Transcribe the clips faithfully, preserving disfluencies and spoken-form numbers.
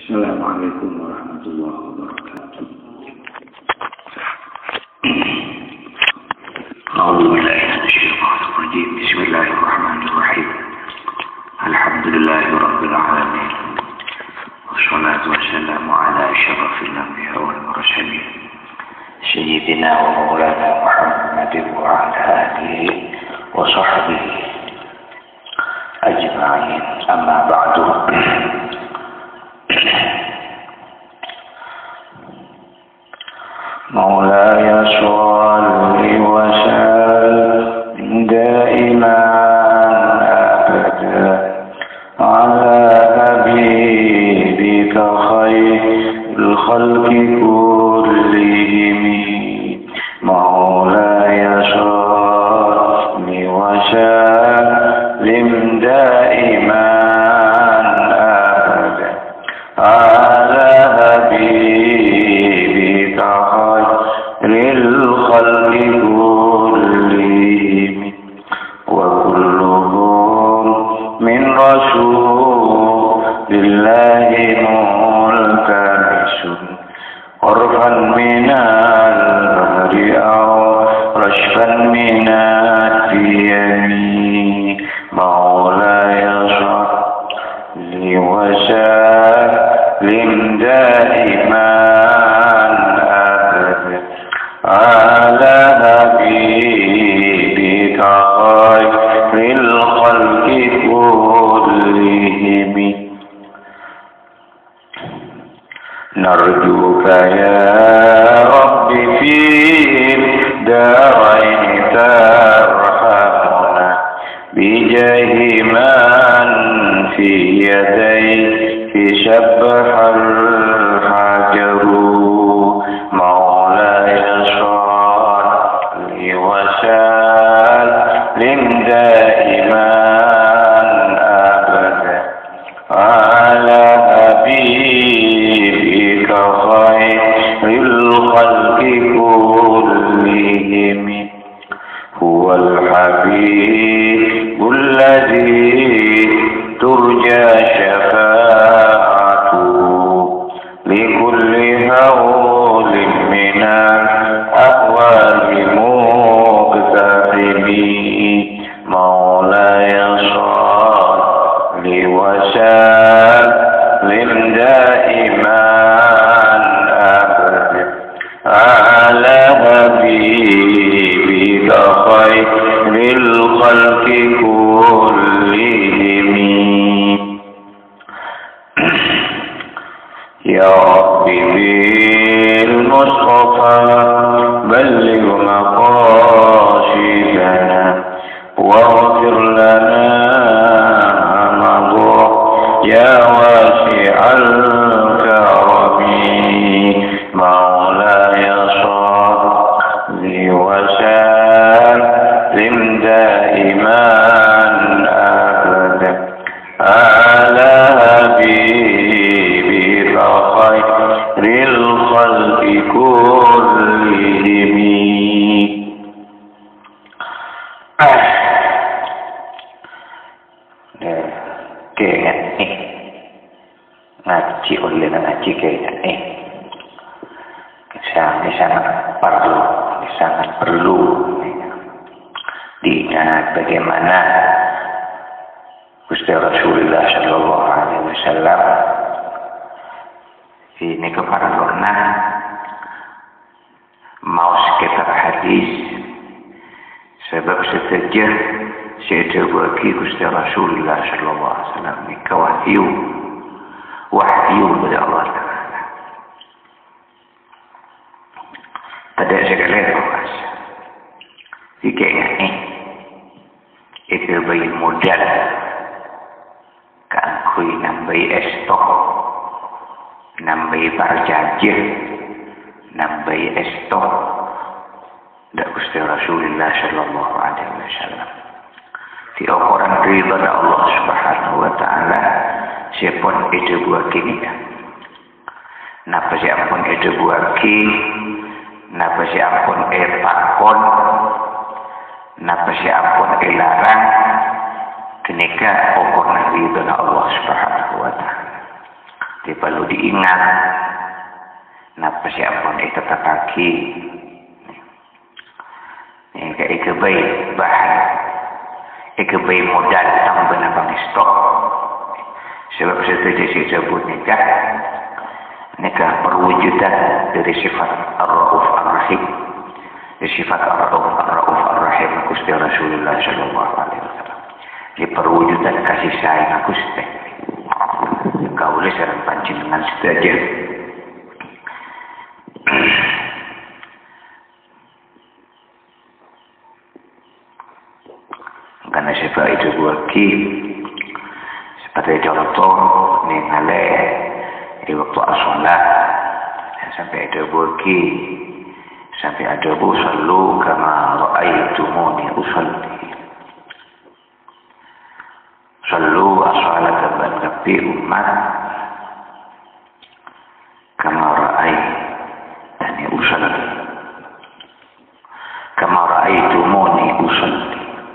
Assalamualaikum warahmatullahi wabarakatuh. A'udzu billahi minasyaitonir rajim. Bismillahirrahmanirrahim. Alhamdulillahirabbil alamin. Wassalatu wassalamu ala asyrafil anbiya'i wal mursalin. Sayyidina wa maulana Muhammadin wa ala alihi wa sahbihi ajma'in. Amma ba'du. مولاي صل وسلم دائما أبدا على حبيبك خير الخلق كلهم مولاي صل وسلم دائما أبدا على حبيبك للخلق كلهم وكلهم من رسول الله ملتمس عرفا من البحر أو رشفا من الديم مولاي صل وسلم دائما على حبيبك خير الخلق كلهم نرجوك يا رب في الدارين ترحمنا بجاه من في يديك سبح الحجر مولاي صل وسلم دائما أبدا على حبيبك خير الخلق كلهم هو الحبيب الذي ترجى شفاعته لكل هول من الأهوال مقتحم مولاي صل وسلم دائما أبدا على حبيبك خير الخلق كلهم يا ربي بالمصطفى بلغ مقاصدنا واغفر لنا مضى يا واسع الكرم مولاي صل وسلم دائما أبدا على حبيبك خير الخلق كلهم kayaknya nih ngaji oleh ngaji kayaknya nih sangat sangat perlu sangat perlu diingat bagaimana Gusti Rasulullah Shallallahu Alaihi Wasallam ini kepada pernah mau sekitar hadis sebab setuju saya bagi Gusti Rasulullah Shallallahu Alaihi Wasallam ini wahyu wahyu dari Allah Taala. Pada segala luas jika ini itu bayi modal kan kui nambai estok nambai parjajir nambai estok dak Gusti Rasulullah Shallallahu Alaihi Wasallam di orang ridha Allah Subhanahu wa taala siapun itu buat kini napa siapun itu buat ki napa siapun epakon napa siapun elarang kenika ukur ridha Allah Subhanahu wa taala Jadi perlu diingat. Nah persiapan itu tetap kaki. Ini ke ikebai bahan. Ikebai modal tambah nabang stok. Sebab setuju disebut nikah. Nikah perwujudan dari sifat Ar-Rauf Ar-Rahim. Dari sifat Ar-Rauf Ar-Rauf Ar-Rahim Gusti Rasulullah sallallahu alaihi wasallam. Di perwujudan kasih sayang Gusti. Kau boleh sareng panjenengan sedaja. Karena sebab itu buaki seperti contoh nih ngale di waktu as-sholat sampai ada buaki sampai ada bu sallu kama ra'aitumuni usalli sallu as-sholat dan kafi umat kama ra'aitani usalli kama ra'aitumuni usalli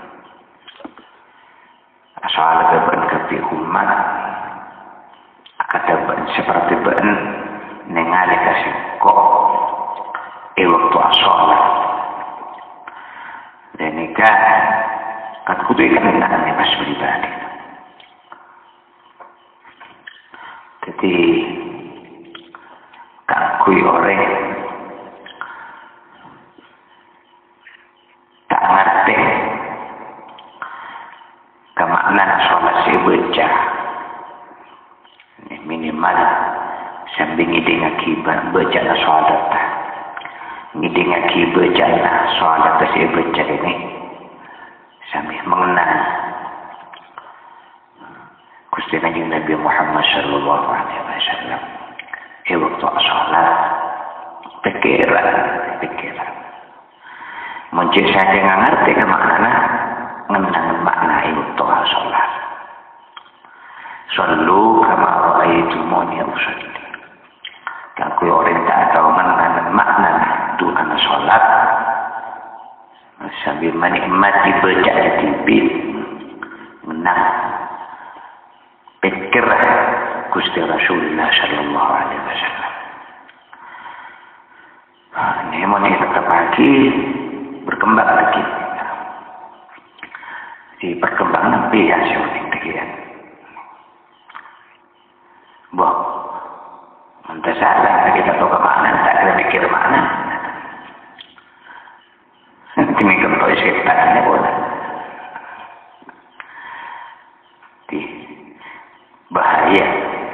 soal beban kepi umat kata ben seperti ben ningali kasih kok e waktu sholat dan nikah kan kudu ikan dengan pas pribadi. Jadi kan kui orang tak ngerti kemaknaan sholat si baca minimal sambil ngiding akibat baca na sholat ngiding akibat baca na sholat si baca ini sambil mengenal Gusti Kanjeng Nabi Muhammad sallallahu alaihi wasallam e waktu sholat pikiran pikiran muncul saya nggak ngerti kemaknaan ngenang makna itu sholat. Sallu kama ra'aitumuni usalli. Kalau orang tak tahu mana makna itu karena sholat, sambil menikmati baca di T V, menang pikir Gusti Rasulullah sallallahu alaihi wasallam. Ini mau tetap lagi berkembang lagi. Di perkembangan biaya sih demikian. Boh, entah salah kita tahu kemana, tak kita pikir mana. Kini kalau setannya boleh. Di bahaya.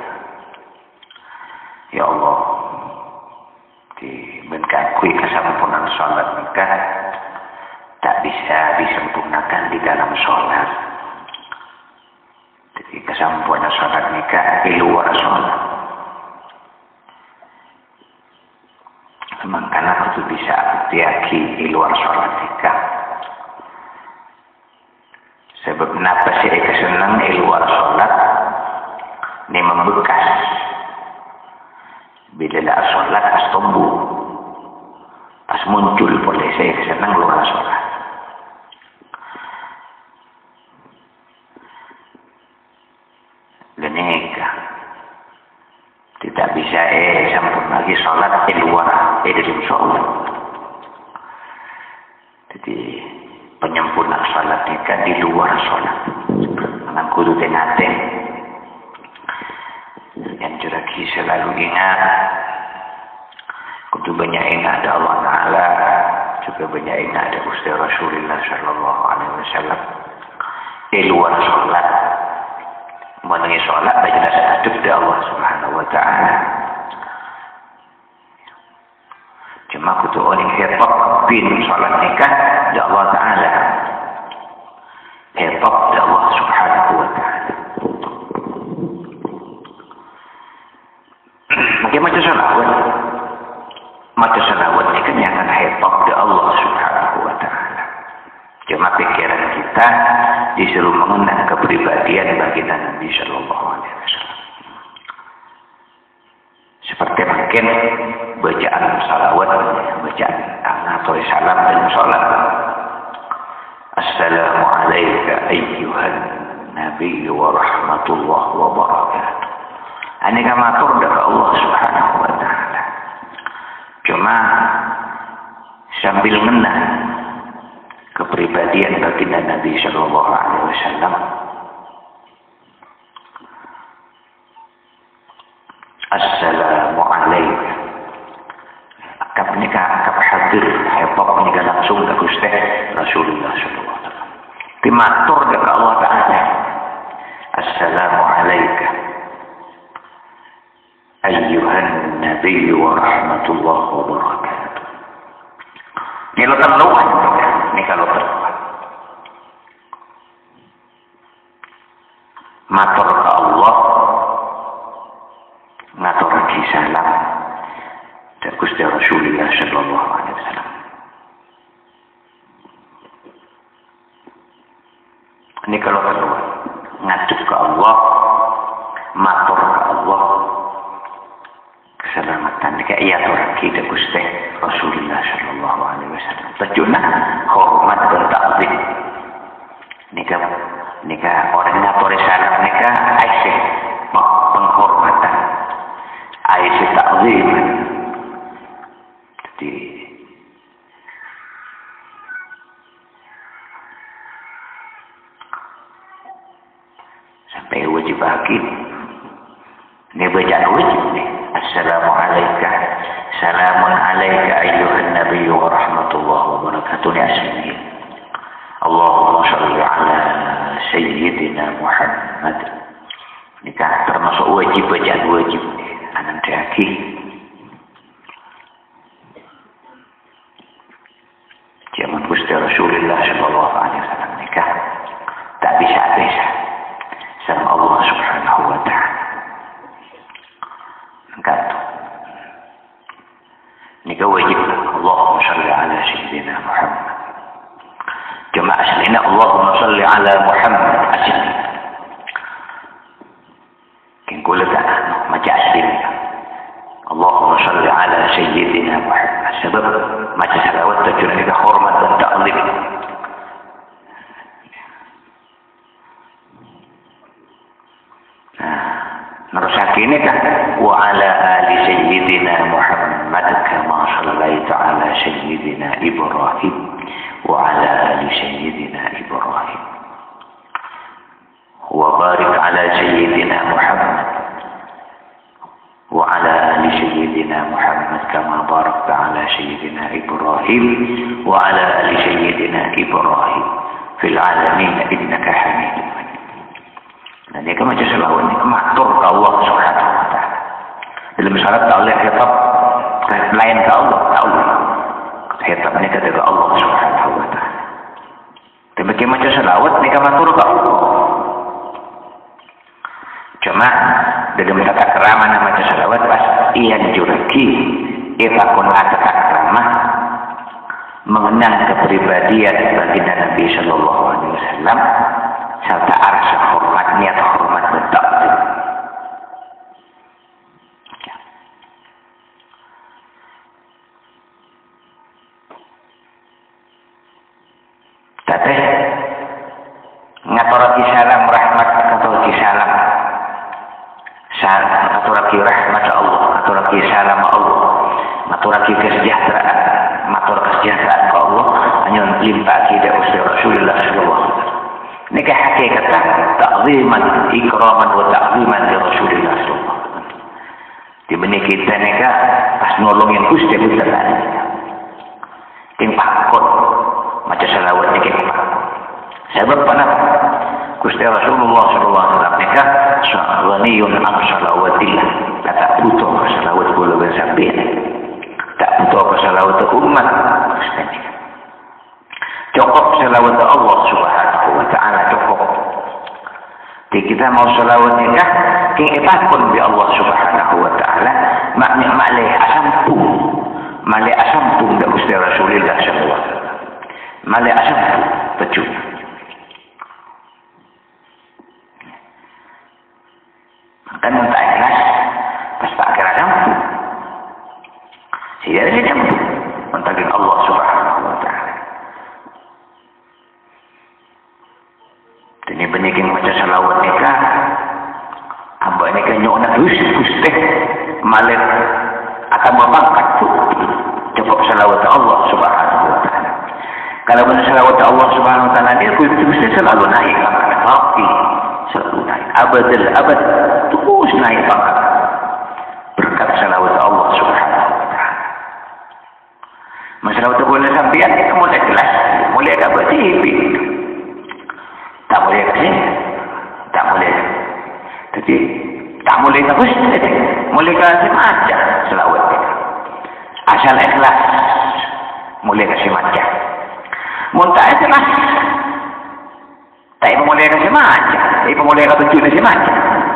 Ya Allah, di menkakui kesempurnaan sholat nikah. Tak bisa disempurnakan di dalam sholat. Jadi kesempurnaan sholat nikah di luar sholat. Makanya itu bisa diaki di luar sholat nikah. Sebab kenapa saya kesenang di luar sholat ini membekas. Bila lah sholat pas tumbuh, pas muncul boleh saya kesenang luar sholat. Nikah tidak bisa eh sempurna lagi sholat di luar eh di dalam sholat. Jadi penyempurnaan sholat nikah di luar sholat. Dengan kudu tenateng. Yang juraki selalu ingat kudu banyak ingat ada Allah Ta'ala, juga banyak ingat ada Gusti Rasulullah sallallahu alaihi wasallam di luar sholat. Mengenai sholat tak jelas adab dari Allah Subhanahu wa Ta'ala. Cuma kutu orang hebat bin sholat nikah dari Allah Ta'ala. Hebat dari Allah Subhanahu wa Ta'ala. Macam-macam sholawat. Macam sholawat ini kan yang akan hebat dari Allah Subhanahu wa Ta'ala. Cuma pikiran kita disuruh mengenal kepribadian baginda Nabi Sallallahu Alaihi Wasallam. Seperti mungkin bacaan salawat, bacaan atau salam dan sholat. Assalamualaikum ayyuhan Nabi wa rahmatullah wa barakatuh. Aneka matur dari Allah Subhanahu wa taala. Cuma sambil mengenang kepribadian baginda Nabi sallallahu alaihi wasallam, assalamu alaikum. Akap nikah akap hadir hepok nikah langsung ke Gusti Rasulullah sallallahu alaihi wasallam. Timatur dari Allah taala. Assalamu alaikum ayyuhan nabiy wa rahmatullahi wa barakatuh. Ini lo terluan, ini kalau terluan. Matur ke Allah, matur ke salam dan Gusti Rasulullah sallallahu alaihi wasallam. Ini kalau terluan, ngaduk ke Allah, matur ke Allah, keselamatan kayak iya orang kita Gusti Rasulullah sallallahu alaihi wasallam. Tejuna hormat dan ta'zim. Nika nika orang ngatur salam nika aisyah penghormatan, aisyah ta'zim. Jadi sampai wajib hakim. Ini bacaan wajib nih. Assalamu alaikum. Salamun alaika ayyuhan nabiyyu wa rahmatullahi wa barakatuh. Ini aslinya. Allahumma shalli ala sayyidina Muhammad. Ini kan termasuk wajib bacaan wajib nih. Anak daki. Zaman Gusti Rasulullah sallallahu alaihi wasallam nikah tak bisa-bisa sama Allah Subhanahu wa taala. Gantu. Nika wajib Allahumma shalli ala sayyidina Muhammad. Cuma aslinya Allahumma shalli ala Muhammad asli. Kin kula tak macam aslinya. Allahumma shalli ala sayyidina Muhammad. Sebab macam salawat tajun nika hormat dan ta'zim. Nerusaki ini kan wa ala ali sayyidina Muhammad kama sallaita ala sayyidina Ibrahim wa ala ali sayyidina Ibrahim wa barik ala sayyidina Muhammad wa ala ali sayyidina Muhammad kama barakta ala sayyidina Ibrahim wa ala ali sayyidina Ibrahim fil alamin innaka Hamidum Majid. Dan dia kan macam selawat ni matur ke Allah Subhanahu wa taala. Dalam syarat tak boleh khitab lain ke Allah, tak boleh. Khitab ni kata ke Allah Subhanahu wa taala. Demikian macam selawat ni kan matur ke Allah. Cuma dalam tata kerama nama macam selawat pas ia juraki kita kun tata kerama mengenang kepribadian baginda Nabi sallallahu alaihi wasallam serta arsa hormat niat hormat bertakdir. Tapi ngaturaki salam rahmat ngaturaki salam salam ngaturaki rahmat Allah ngaturaki salam Allah ngaturaki kesejahteraan matur kesejahteraan ke Allah hanya limpah kita usia Rasulullah sallallahu alaihi wasallam. Ini ke hakikatnya ta'ziman, ikraman wa ta'ziman di Rasulullah sallallahu alaihi wasallam. Di benih kita ni kan pas nolongin Gusti kita kan. Ting pakon macam salawat ni kita pakon. Sebab apa? Gusti Rasulullah sallallahu alaihi wasallam ni kan sa'waniyun an salawatillah. Tak butuh salawat bola bersambil. Tak butuh salawat umat Gusti ni. Cukup salawat Allah Subhanahu wa taala cukup. Jadi kita mau salawat nikah, kita takun bi Allah Subhanahu wa taala, makna malih asampun. Malih asampun da Gusti Rasulullah sallallahu alaihi wasallam. Malih asampun betul. Kan tak ikhlas, pas tak kira asampun. Sehingga dia mampu mentagih Allah Subhanahu wa taala. Ini benikin macam salawat nikah, abah nikah nyok nak terus Gusti malik akan membangkat tu cukup salawat Allah Subhanahu wa taala. Kalau benar salawat Allah Subhanahu wa taala dia mesti selalu naik pangkat rafi, selalu naik abadul abad terus naik pangkat berkat salawat Allah Subhanahu wa taala. Masalah tu boleh sampean kita mulai kelas, mulai dapat tipi. Tak boleh kasih, tak boleh. Jadi tak boleh terus, mulai kasih macam selawat kita. Asal ikhlas, mulai kasih macam. Muntah ikhlas, tak mulai kasih macam. Ibu mulai kasih tujuh kasih macam.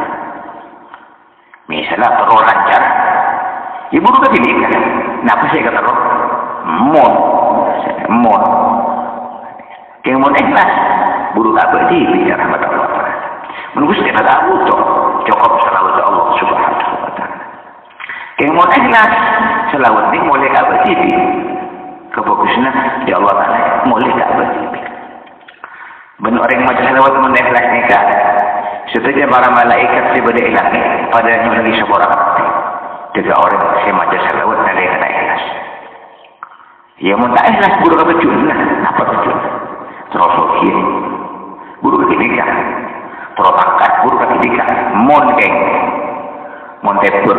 Misalnya terus lancar, ibu tu kasih ni kan? Napa saya kata terus? Mon, mon. Kemudian ikhlas. Buruk abadi bicara rahmat Allah Taala. Menunggu setiap ada butuh cukup salawat Allah Subhanahu wa taala. Kemudian ikhlas salawat ni mulai abadi kebagusnya di Allah Taala mulai abadi. Benar orang macam salawat mun ikhlas ni kan. Sebenarnya para malaikat daripada ikhlas ni pada lagi seorang tiga orang si macam salawat dari ikhlas. Ya mun tak ikhlas buruk abadi lah. Apa betul? Terus kiri. Buruk ketiga, terus angkat buruk ketiga, mon geng, mon tebur.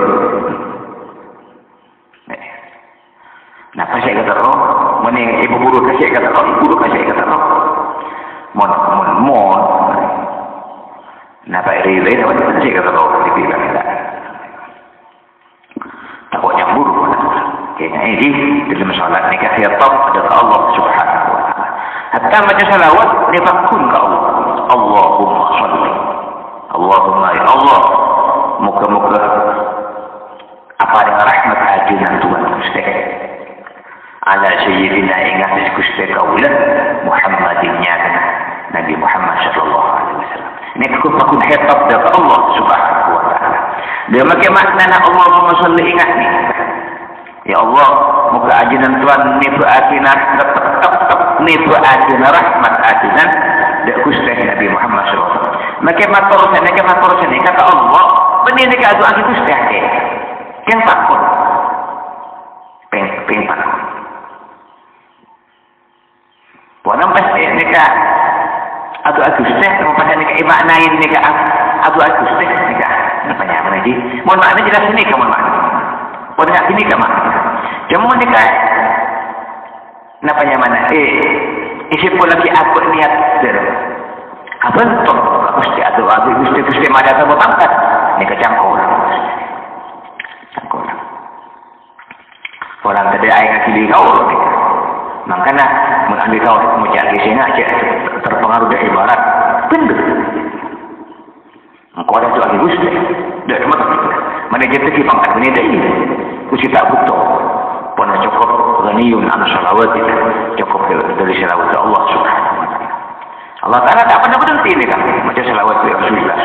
Nah, kasih kata roh, mana ibu buruk kasih kata roh, ibu buruk kasih kata roh, mon mon mon. Nah, pak rilai dapat kasih kata roh, dibilang tidak. Takutnya buruk. Kena ini dalam salat ni kasih top adalah Allah Subhanahu wa taala. Hatta macam salawat nifakun ke Allah. Allahumma salli. Allahumma ya Allah. Muka-muka apa dengan rahmat ajunan Tuhan Gusti. Ala sayyidina ingat Gusti kaulah Muhammadinnya Nabi Muhammad sallallahu alaihi wasallam. Ini kufakun hitab dari Allah Subhanahu wa taala. Dia makin makna Allahumma salli ingat ni. Ya Allah, muka ajunan Tuhan ni beratina tetap-tetap ni beratina rahmat ajunan dak Gusti Nabi Muhammad sallallahu alaihi wasallam. Maka matur sana ke matur sana kata Allah, benih dekat doa kita Gusti ade. Kan takut. Peng peng takut. Puan pasti dekat adu Gusti, tempat dekat imaknain dekat adu Gusti dekat apa namanya lagi? Mohon makna jelas ni kamu makna. Puan nak ini kamu. Cuma dekat namanya mana? Eh, isi pun lagi apa niat der. Apa tu? Mesti ada ada mesti mesti ada apa pangkat. Ni kecangkau lah. Cangkau lah. Orang tadi ayat kili kau. Makanya mengambil kau menjadi sini aja terpengaruh dari ibarat. Benar. Engkau ada tu lagi mesti. Dari mana? Mana kita kita pangkat ini dah. Kusi tak butuh. Pernah cukup ghaniyun an salawat cukup dari salawat Allah Subhanahu wa taala. Allah Taala tak pernah berhenti ni kan macam salawat Rasulullah.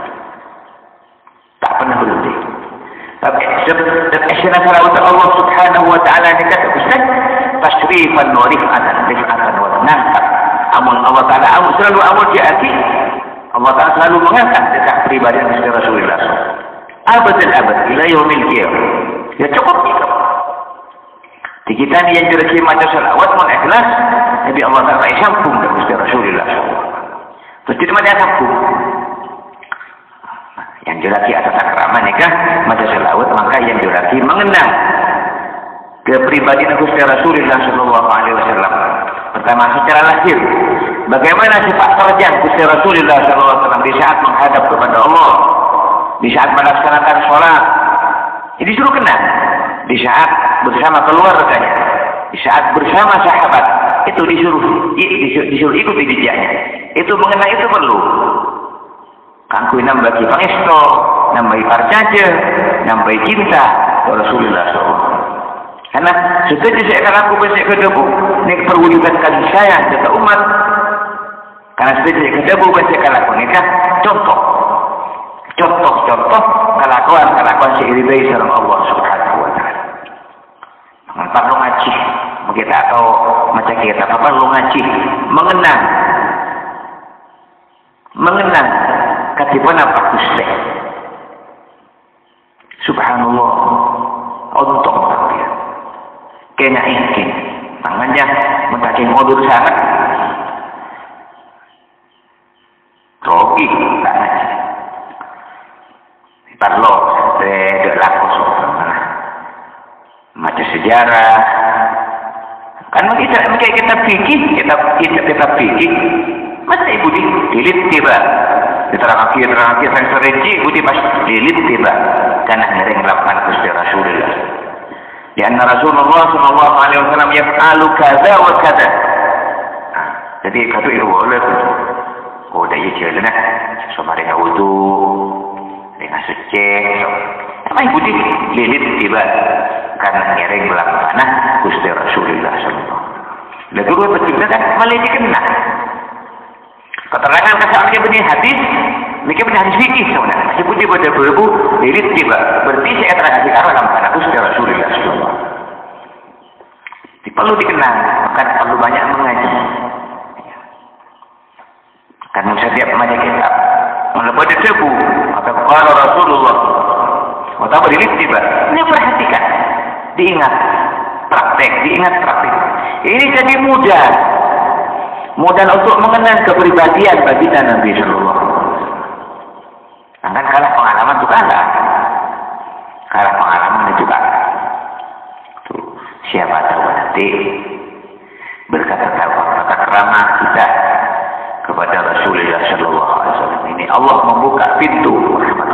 Tak pernah berhenti. Tapi setiap salawat Allah Subhanahu wa taala ni kata Ustaz tasrifan wa rifatan rifatan wa nangkat. Amun Allah Taala amun selalu amun diati Allah Taala selalu mengangkat dekat pribadi Rasulullah. Abadul abad ila yaumil qiyamah. Ya cukup kita. Di kita ni yang direki macam salawat mohon ikhlas Nabi Allah Taala sambung dan Gusti Rasulullah. Terus tidak ada sambung. Yang direki atas sakramen nikah macam salawat maka yang direki mengenang kepribadian Gusti Rasulullah sallallahu alaihi wasallam. Pertama secara lahir, bagaimana sifat terjang Gusti Rasulullah sallallahu alaihi wasallam di saat menghadap kepada Allah, di saat melaksanakan sholat. Ini disuruh kenal. Di saat bersama keluarganya, di saat bersama sahabat, itu disuruh disuruh, disuruh ikuti jejaknya. Itu mengenai itu perlu. Kangkui nambah pangesto, nambah parcaja, nambah cinta Rasulullah sallallahu alaihi wasallam. Karena setuju saya akan aku besok ke debu, ini perwujudan kasih sayang kepada umat. Karena setuju saya ke debu besok akan aku nikah. Contoh, contoh-contoh kelakuan-kelakuan seiring dengan Allah Subhanahu wa taala. Perlu ngaji, kita tahu macam kita apa perlu ngaji, mengenang, mengenang ketipuan apa Gusti. Subhanallah, untung dia. Kena ikin, tangannya mentaking modur sangat. Rogi tangannya. Parlo, saya laku soalnya. Macam sejarah. Kan kita kita fikir, kita kita kita fikir. Masa ibu di dilit tiba. Diterang akhir, terang akhir, sang serinci, ibu di pas dilit tiba. Karena ngereng melakukan Gusti Rasulullah. Di anna Rasulullah sallallahu alaihi wasallam yaf'alu kaza wa kaza. Jadi kata itu boleh. Oh, dah iya je lah. Sama dengan wudu, dengan suci. Apa ibu di lilit tiba. Karena ngereng melakukan Gusti Rasulullah sallallahu alaihi wasallam. Lalu dua petingnya kan malah dikenal. Keterangan kesaksian benih hadis, mereka benih hadis fikih sebenarnya. Masih putih pada berbu, lilit tiba. Berarti saya terangkan sekarang dalam karena Gusti Rasulullah sallallahu alaihi wasallam. Perlu dikenal, bukan perlu banyak mengaji. Karena setiap membaca kitab, walaupun ada debu, atau kalau Rasulullah, atau lilit tiba, ini perhatikan, diingat, praktek, diingat praktek. Ini jadi mudah. Mudah untuk mengenal kepribadian baginda Nabi Sallallahu Alaihi Wasallam. Kan kalah pengalaman itu kalah, kalah pengalaman itu kalah. Tuh, siapa tahu nanti berkata-kata keramah kita kepada Rasulullah Sallallahu Alaihi Wasallam ini Allah membuka pintu rahmat.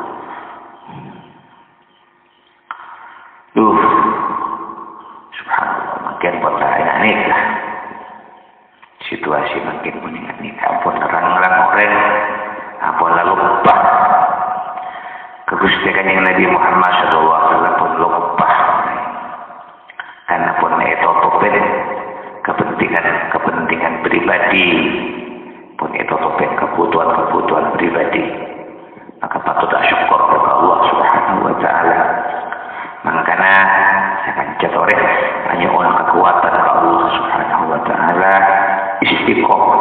Duh, subhanallah, makin bertanya nih lah. Situasi makin meningkat nih, ampun orang-orang orang, ampun lalu lupa kegustikan yang Nabi Muhammad Shallallahu Alaihi Wasallam pun lupa, karena pun itu topeng kepentingan kepentingan pribadi, pun itu topeng kebutuhan kebutuhan pribadi, maka patut syukur kepada Allah Subhanahu Wa Taala. Makanya saya akan catoreh hanya orang kekuatan kepada Allah Subhanahu Wa Taala. Istiqomah,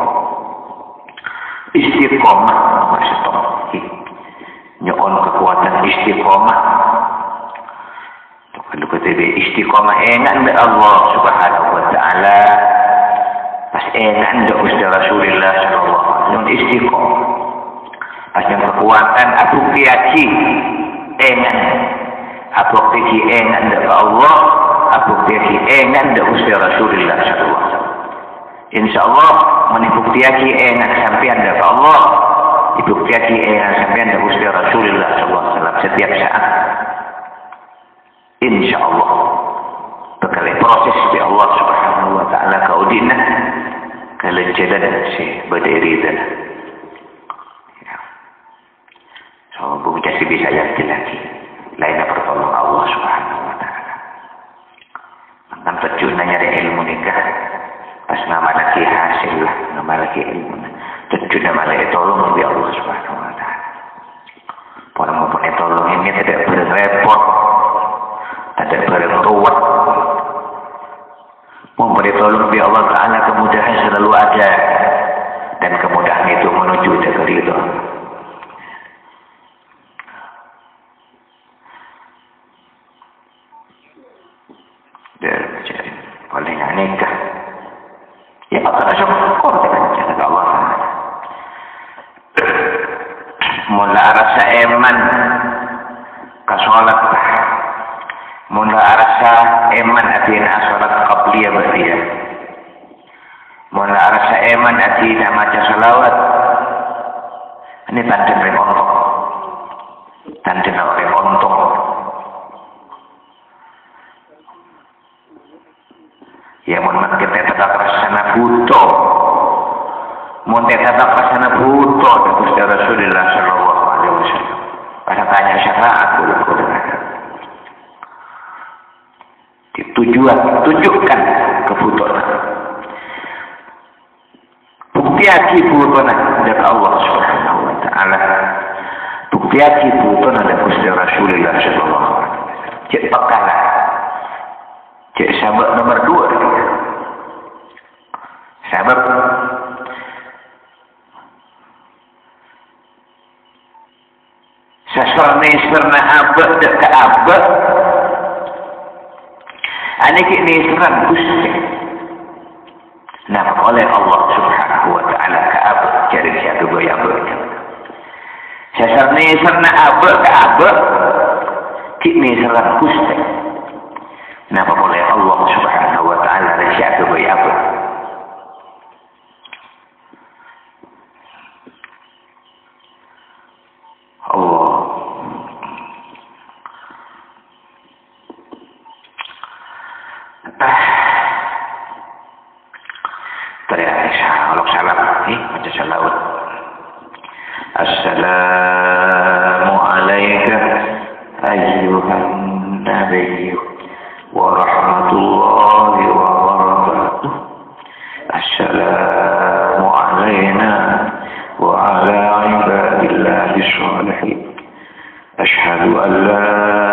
istiqomah maksudnya nyon kekuatan istiqomah. Kalau kita istiqomah enak dari Allah Subhanahu Wa Taala, pas enak dari Gusti Rasulullah Sallallahu Alaihi Wasallam istiqomah. Pas yang kekuatan aku piaci enak, aku piaci enak dari Allah, aku piaci enak dari Gusti Rasulullah Sallallahu Alaihi Wasallam. InsyaAllah menibuktiaki enak sampean dari Allah, dibuktiaki enak sampean dari Gusti Rasulullah sallallahu alaihi wasallam setiap saat. InsyaAllah bakal proses di Allah Subhanahu Wa Taala kaudina kelenjadan si berdiri dan so bukan jadi bisa yang lagi lainnya pertolongan Allah Subhanahu Wa Taala. Mantan terjunnya nyari ilmu nikah. Pas nama lagi hasil lah, nama lagi ilmu. Tentu nama lagi tolong dari Allah Subhanahu Wa Taala. Orang mempunyai tolong ini tidak berrepot, tidak berruwet. Mempunyai tolong dari Allah Taala kemudahan selalu ada, dan kemudahan itu menuju ke ridho. Dan paling nikah. Ya Allah syukur kepada Allah. Mula rasa eman kasolat, mula rasa eman atina solat qabliyah ba'diyah, mula rasa eman atina maca salawat. Ini tanda dari ontok, tanda dari ontok. Ya mun kita tetap rasana buto, mun tetap rasana buto dari Gusti Rasulullah sallallahu alaihi wasallam. Pada tanya syafaat boleh kudengar. Tujuan tunjukkan kebutuhan. Bukti aki butuhan dari Allah Subhanahu Wa Taala. Bukti aki butuhan dari Gusti Rasulullah sallallahu alaihi wasallam. Cek pekalah. Cek sahabat nomor dua dia. Sahabat Sasarne serna abek dek ke abek. Anik ini seran Gusti. Nah, oleh Allah Subhanahu wa taala ke abek cari siapa goyang abek. Sasarne serna abek ke abek. Kini seran Gusti. Nah, oleh Allah Subhanahu wa taala siapa goyang abek. Allah Assalamu alayka ayyuhan nabiyyu wa rahmatullahi wa barakatuh. Assalamu alayna wa ala ibadillahi shalihin. Ashhadu an la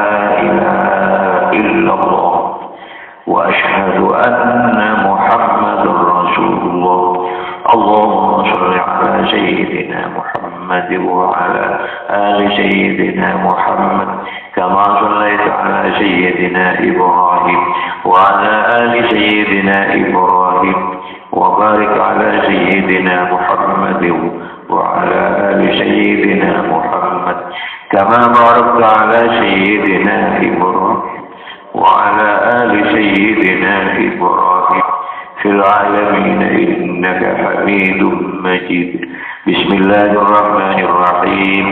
ilaha illallah wa ashhadu anna Muhammadar Rasulullah. Allahumma shalli ala sayyidina Muhammad wa ala ali sayyidina Muhammad kama shallaita ala sayyidina Ibrahim wa ala ali sayyidina Ibrahim wa barik ala sayyidina Muhammad wa ala ali sayyidina Muhammad kama barakta ala sayyidina Ibrahim wa ala ali sayyidina Ibrahim في العالمين إنك حميد مجيد. بسم الله الرحمن الرحيم.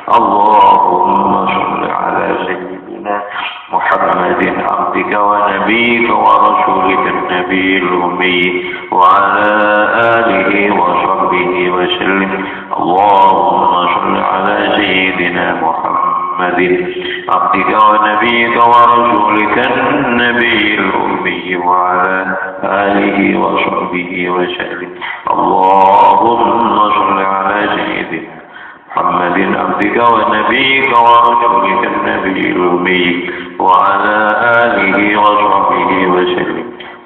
اللهم صل على سيدنا محمد عبدك ونبيك ورسولك النبي الأمي وعلى آله وصحبه وسلم. اللهم صل على سيدنا محمد عبدك ونبيك ورسولك النبي الأمي وعلى آله وصحبه وسلم. اللهم صل على سيدنا محمد عبدك ونبيك ورسولك النبي الأمي وعلى آله وصحبه وسلم.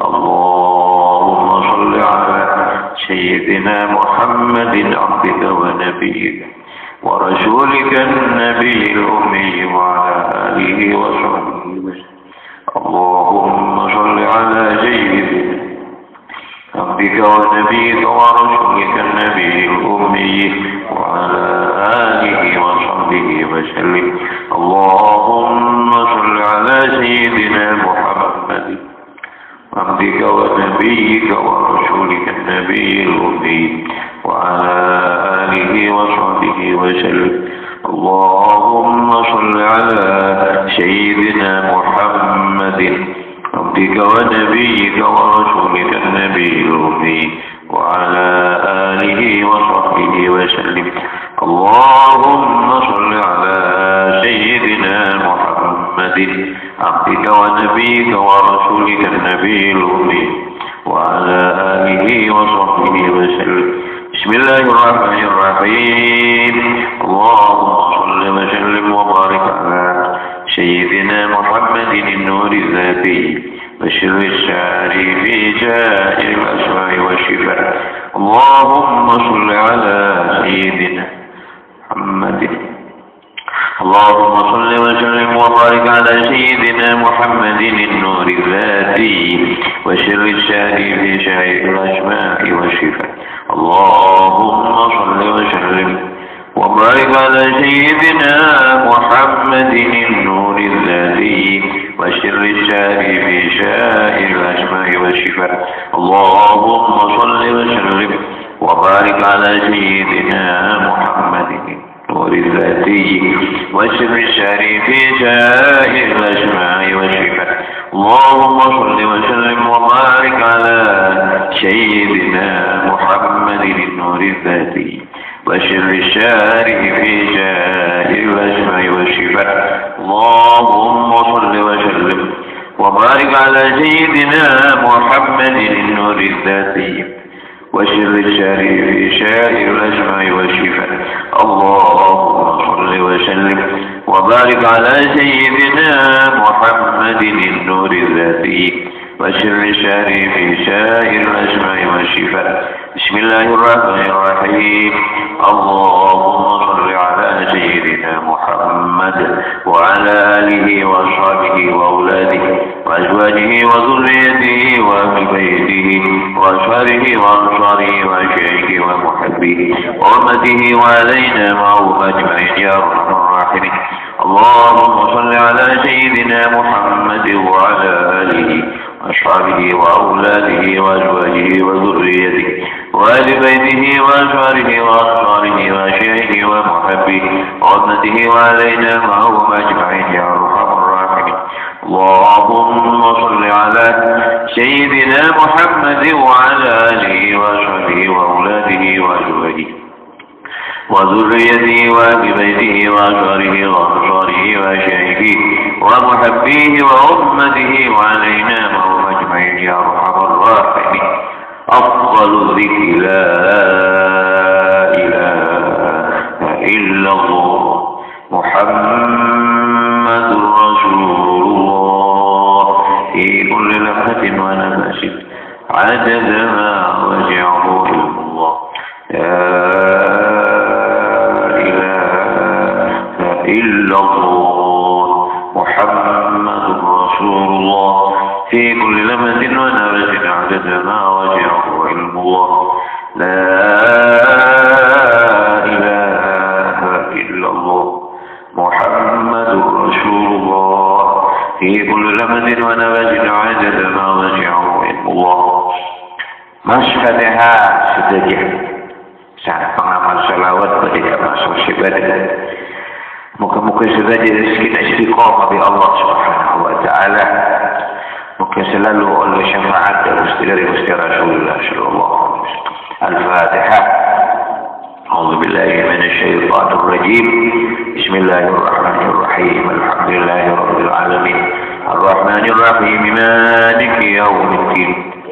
اللهم صل على سيدنا محمد عبدك ونبيك ورسولك النبي الأمي وعلى آله وصحبه وسلم. اللهم صل على سيدنا عبدك ونبيك ورسولك النبي الأمي وعلى آله وصحبه وسلم. اللهم صل على سيدنا محمد عبدك ونبيك ورسولك النبي الأمي وعلى آله وصحبه وسلم. اللهم صل على سيدنا محمد عبدك ونبيك ورسولك النبي الأمي وعلى آله وصحبه وسلم. اللهم صل على سيدنا محمد عبدك ونبيك ورسولك النبي الأمي وعلى آله وصحبه وسلم. بسم الله الرحمن الرحيم. اللهم صل وسلم وبارك على سيدنا محمد النور الذاتي بشر الشاري في جائر الأسماء والشفاء. اللهم صل على سيدنا محمد. اللهم صل وسلم وبارك على سيدنا محمد النور الذاتي وشر الشاري في جائر الأسماء والشفاء. اللهم صل وسلم وبارك على سيدنا محمد النور الذاتي وشر الشاري في سائر الأسماء والشفاء. اللهم صل وسلم وبارك على سيدنا محمد النور الذاتي وشر الشاري في سائر الأسماء والشفاء. اللهم صل وسلم وبارك على سيدنا محمد النور الذاتي وشر الشارع في جائر الأسماء والشفاء. اللهم صل وسلم وبارك على سيدنا محمد النور الذاتي وشر الشارع في شائر الأسماء والشفاء. اللهم صل وسلم وبارك على سيدنا محمد النور الذاتي وسر ساري في سائر الأسماء والصفات. بسم الله الرحمن الرحيم. اللهم صل على سيدنا محمد وعلى آله وأصحابه وأولاده وأزواجه وذريته وأهل بيته وأصحابه وأنصاره وأشياخه ومحبيه وأمته وعلينا معهم أجمعين يا أرحم الراحمين. اللهم صل على سيدنا محمد وعلى آله وأصحابه وأولاده وأزواجه وذريته وآل بيته وأصحابه وأنصاره وأشياخه ومحبيه وأمته وعلينا معهم أجمعين يا أرحم الراحمين. اللهم صل على سيدنا محمد وعلى آله وأصحابه وأولاده وأزواجه وذريته وآل بيته وأصحابه وأنصاره وأشياخه ومحبيه وأمته وعلينا معهم أجمعين يا أرحم الراحمين. أفضل الذكر لا إله إلا الله محمد رسول الله في كل لمحة ونفس عدد ما وسعه علم الله. لا إله إلا الله محمد رسول الله في كل لمحة ونفس عدد ما وسعه علم الله. لا إله إلا الله محمد رسول الله في كل لمحة ونفس عدد ما وسعه علم الله. Masyhadha sedaya saat pengamal salawat ketika masuk ibadah. Muka-muka sedaya kita istiqamah bi Allah Subhanahu wa taala. Muka selalu oleh syafaat dari Gusti Rasulullah sallallahu alaihi wasallam. Al-Fatihah. A'udzu billahi minasy syaithanir rajim. Bismillahirrahmanirrahim. Alhamdulillahi rabbil alamin. Arrahmanir rahim. Maliki yaumiddin.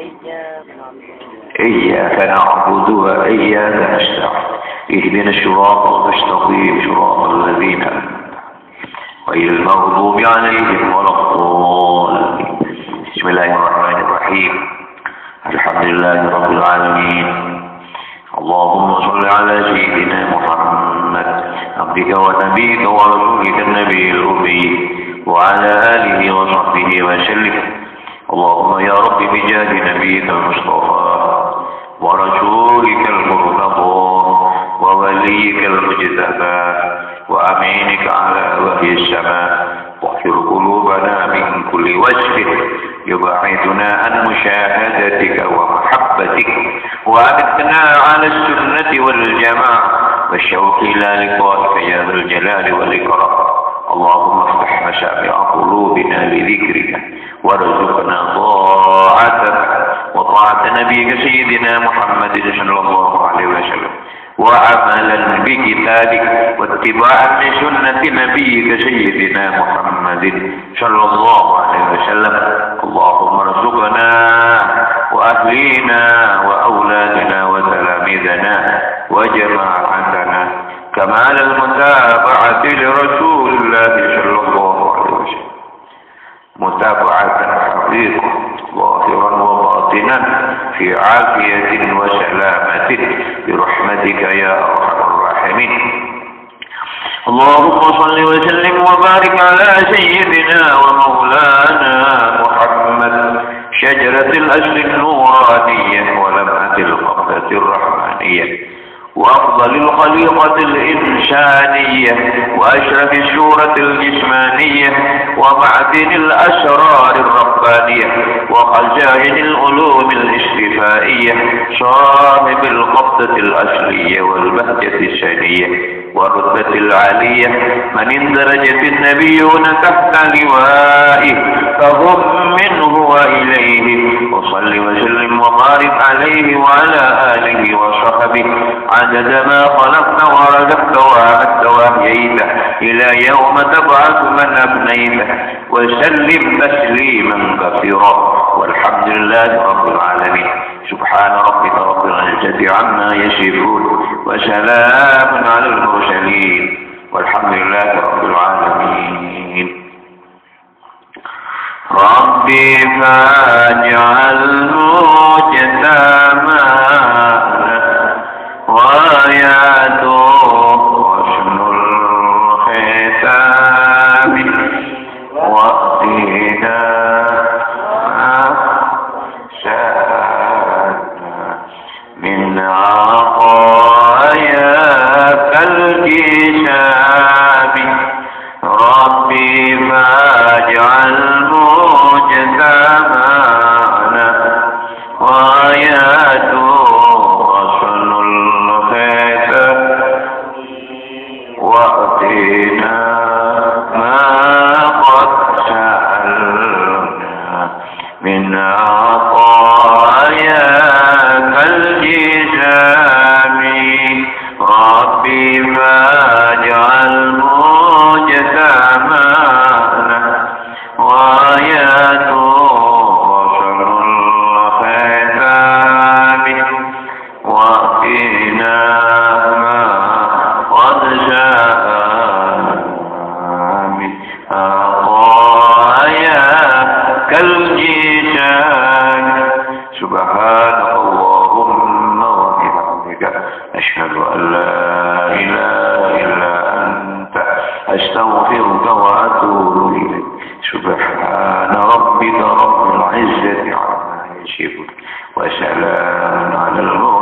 إياك نعبد وإياك نستعين اهدنا الصراط المستقيم صراط الذين أنعمت غير المغضوب عليهم ولا الضالين. بسم الله الرحمن الرحيم. الحمد لله رب العالمين. اللهم صل على سيدنا محمد عبدك ونبيك ورسولك النبي الأمي وعلى آله وصحبه وسلم. اللهم يا رب بجاه نبيك المصطفى ورسولك المرتضى ووليك المجتبى وأمينك على وحي السماء واغفر قلوبنا من كل وجه يبعدنا عن مشاهدتك ومحبتك وأمتنا على السنة والجماعة والشوق إلى لقائك يا ذا الجلال والإكرام. اللهم افتح مشارع قلوبنا لذكرك وارزقنا طاعتك وطاعة نبيك سيدنا محمد صلى الله عليه وسلم وعملا بكتابك واتباعا لسنة نبيك سيدنا محمد صلى الله عليه وسلم. اللهم ارزقنا وأهلينا وأولادنا وتلاميذنا وجماعتنا كمال المتابعة لرسول الله صلى الله عليه وسلم متابعة حقيقة ظاهرا وباطنا في عافية وسلامة برحمتك يا أرحم الراحمين. اللهم صل وسلم وبارك على سيدنا ومولانا محمد شجرة الأصل النورانية ولمعة القبضة الرحمانية وأفضل الخليقة الإنسانية وأشرف السورة الجسمانية ومعدن الأسرار الربانية وخزائن العلوم الاستفائية صاحب القبضة الأصلية والبهجة السنية والرتبة العالية من اندرجت النبيون تحت لوائه فهم منه وإليه. وصل وسلم وبارك عليه وعلى آله وصحبه عدد ما خلقت ورزقت وأعدت وأحييت إلى يوم تبعث من أفنيت وسلم تسليما كثيرا. والحمد لله رب العالمين. سبحان ربك رب العزة عما يصفون وسلام على المرسلين والحمد لله رب العالمين. رب ربي فاجعل مجتمعنا وآياته حسن الختام وقتنا من عطاياك الكتاب ربي فاجعل مجتمعنا وآياته حسن الختام وأتنا ما قد سألنا من عطاياك الجسام ربي فاجعل مجتمعنا وآياته حسن الختام وأتنا ما قد سألنا من عطاياك الجسام سبحانك اللهم وبحمدك أشهد أن لا إله إلا أنت أستغفرك وأتوب إليك سبحان ربك رب العزة عما يصفون وسلام على المرسلين